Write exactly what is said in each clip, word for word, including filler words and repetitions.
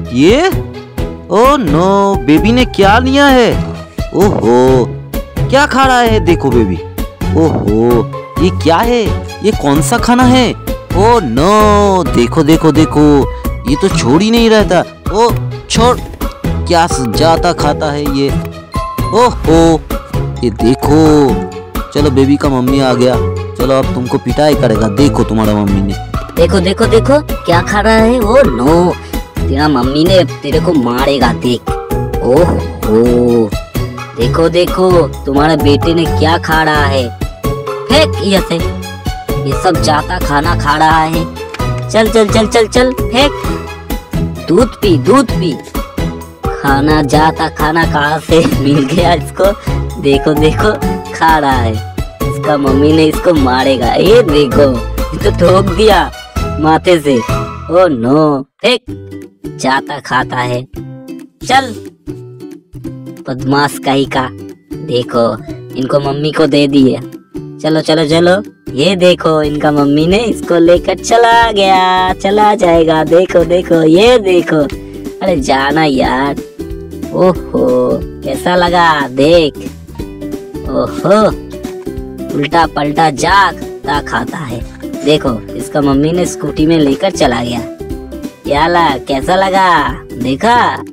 ये oh no, baby ने क्या लिया है? ओहो, क्या खा रहा है? देखो बेबी, ओहो ये क्या है? ये कौन सा खाना है? ओ नो, देखो देखो देखो, ये तो छोड़ ही नहीं रहता। ओ छोड़, क्या जाता खाता है ये। ओहो, ये देखो, चलो बेबी का मम्मी आ गया। चलो अब तुमको पिटाई करेगा, देखो तुम्हारा मम्मी ने। देखो देखो देखो क्या खा रहा है। ओ नो, तेरा मम्मी ने तेरे को मारेगा, देख। ओहो, देखो देखो तुम्हारे बेटे ने क्या खा रहा है। फेंक ये से, ये सब जाता खाना खा रहा है। चल चल चल चल चल फेंक। दूध पी दूध पी। खाना जाता खाना कहाँ से मिल गया इसको? देखो देखो खा रहा है। इसका मम्मी ने इसको मारेगा। ये देखो, ये तो ठोक दिया माथे से। ओ नो, फेंक। जाता खाता है। चल बदमाश कहीं का। देखो इनको मम्मी को दे दिए। चलो चलो चलो, ये देखो इनका मम्मी ने इसको लेकर चला गया, चला जाएगा। देखो देखो, ये देखो। अरे जाना यार। ओहो, कैसा लगा देख। ओहो, उल्टा पलटा जागता खाता है। देखो इसका मम्मी ने स्कूटी में लेकर चला गया। याला कैसा लगा, देखा?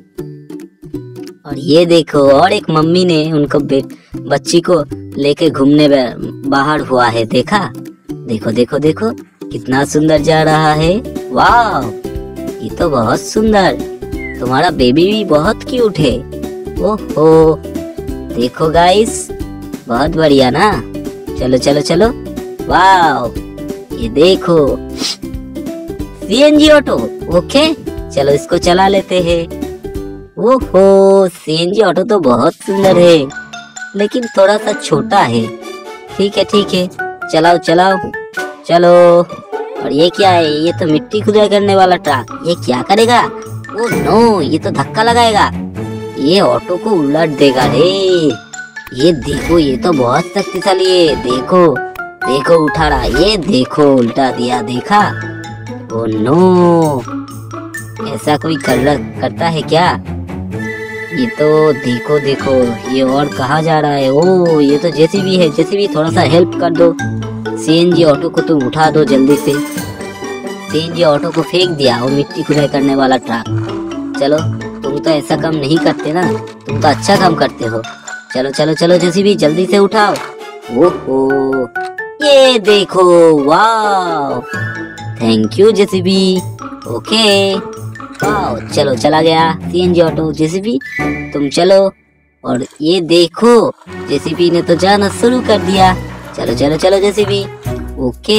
और ये देखो, और एक मम्मी ने उनको बच्ची को लेके घूमने बाहर हुआ है, देखा? देखो देखो देखो कितना सुंदर जा रहा है। वाह, ये तो बहुत सुंदर। तुम्हारा बेबी भी बहुत क्यूट है। ओहो, देखो गाइस, बहुत बढ़िया ना। चलो चलो चलो। वाह, ये देखो सीएनजी ऑटो। ओके, चलो इसको चला लेते हैं। ओहो, सीएनजी ऑटो तो बहुत सुंदर है, लेकिन थोड़ा सा छोटा है। ठीक है ठीक है, चलाओ चलाओ चलो। और ये क्या है? ये तो मिट्टी खुदाई करने वाला ट्रक। ये क्या करेगा? ओ नो, ये तो धक्का लगाएगा। ये ऑटो को उलट देगा रे। ये देखो, ये तो बहुत शक्तिशाली है। देखो देखो उठा रहा। ये देखो उल्टा दिया, देखा? ओ नो, ऐसा कोई कर करता है क्या? ये तो देखो देखो, ये और कहाँ जा रहा है? ओ, ये तो जेसीबी है। जेसीबी थोड़ा सा हेल्प कर दो। सीएनजी ऑटो को तुम उठा दो जल्दी से। सीएनजी ऑटो को फेंक दिया, वो मिट्टी खुदाई करने वाला ट्रक। चलो, तुम तो ऐसा काम नहीं करते ना, तुम तो अच्छा काम करते हो। चलो चलो चलो जेसीबी, जल्दी से उठाओ। ओहो, ये देखो, वाह, थैंक यू जेसीबी। ओके, वाह, चलो चला गया सीएनजी ऑटो। जेसीबी तुम चलो। और ये देखो, जेसीबी ने तो जाना शुरू कर दिया। चलो चलो चलो जेसीबी। ओके।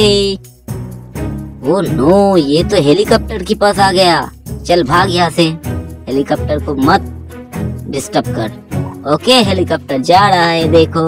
ओ नो, ये तो हेलीकॉप्टर के पास आ गया। चल भाग यहाँ से, हेलीकॉप्टर को मत डिस्टर्ब कर। ओके, हेलीकॉप्टर जा रहा है, देखो।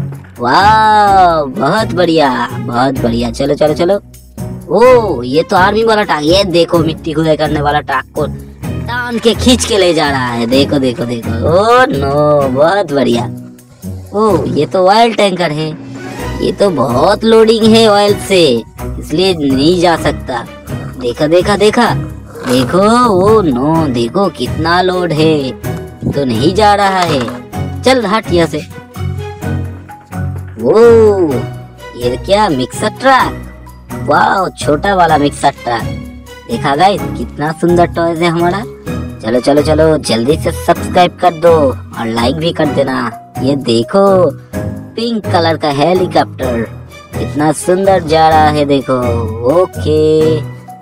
वाह, बहुत बढ़िया बहुत बढ़िया। चलो चलो चलो। ओ, ये तो आर्मी वाला ट्रक। ये देखो, मिट्टी खुदाई करने वाला ट्रक को टान के खींच के ले जा रहा है। देखो देखो देखो। ओ नो, बहुत बढ़िया। ओ, ये तो ऑयल टैंकर है। ये तो बहुत लोडिंग है ऑयल से, इसलिए नहीं जा सकता। देखा देखा देखा, देखो। ओ नो, देखो कितना लोड है, तो नहीं जा रहा है। चल हट यहाँ से। ओ, ये क्या मिक्सर ट्रक? वाह, छोटा वाला मिक्सर ट्रक। देखा गाइस, कितना सुंदर टॉयज है हमारा। चलो चलो चलो, जल्दी से सब्सक्राइब कर दो और लाइक भी कर देना। ये देखो, पिंक कलर का हेलीकॉप्टर कितना सुंदर जा रहा है, देखो। ओके,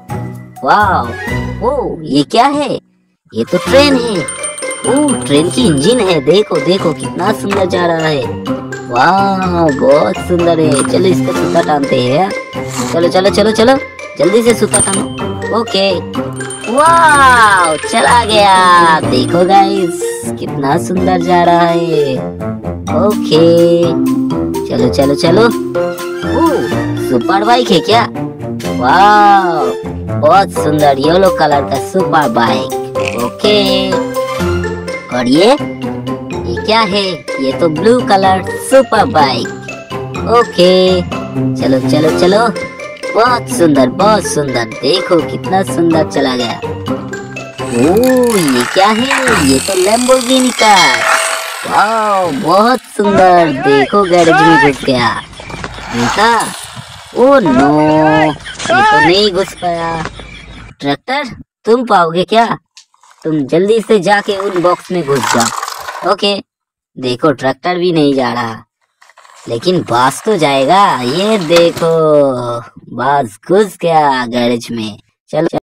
वाह। ओ, ये क्या है? ये तो ट्रेन है। ओ, ट्रेन की इंजन है। देखो देखो कितना सुंदर जा रहा है। वाह, बहुत सुंदर है। चलो इसका सूता टानते हैं। चलो चलो चलो चलो, जल्दी से सूता टानो। ओके, वाह, चला गया। देखो गाइस, कितना सुंदर जा रहा है। ओके, चलो चलो चलो। ओ, सुपर बाइक है क्या? वाह, बहुत सुंदर येलो कलर का सुपर बाइक। ओके, और ये ये क्या है? ये तो blue colour super bike. Okay, चलो चलो चलो। बहुत सुंदर बहुत सुंदर। देखो कितना सुंदर चला गया। ओ ये क्या है? ये तो लैम्बोर्गिनी का। वाह बहुत सुंदर। देखो गैरेज में घुस गया। देखा? ओ नो, ये तो नहीं घुस पाया। ट्रैक्टर तुम पाओगे क्या? तुम जल्दी से जाके उन बॉक्स में घुस जाओ। ओके। देखो ट्रैक्टर भी नहीं जा रहा, लेकिन बास तो जाएगा। ये देखो बास घुस गया गैरेज में। चलो